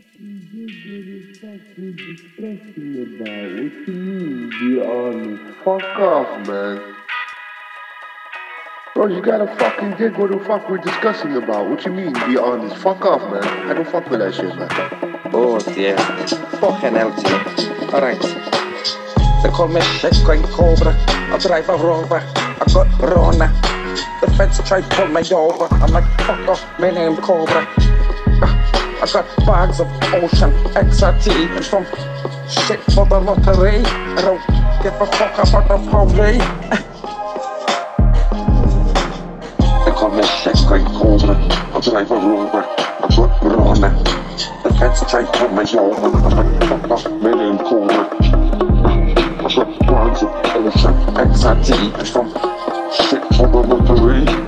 What the fuck we discussing about? What you mean, be honest? Fuck off, man. Bro, you gotta fucking dig what the fuck we're discussing about. What you mean, be honest? Fuck off, man. I don't fuck with that shit, man. Oh dear. Fucking hell, Jim. Alright. They call me Bitcoin Cobra. I drive a Rover. I got Rona. The feds try to pull me over. I'm like, fuck off, my name Cobra. I got bags of Ocean XRT and some shit for the lottery. I don't give a fuck about the party. They call me Bitcoin Cobra. I drive a Rover. I got Rona. The feds try to pull me over. I'm like, fuck off, my name Cobra. I got bags of Ocean XRT and some shit for the lottery.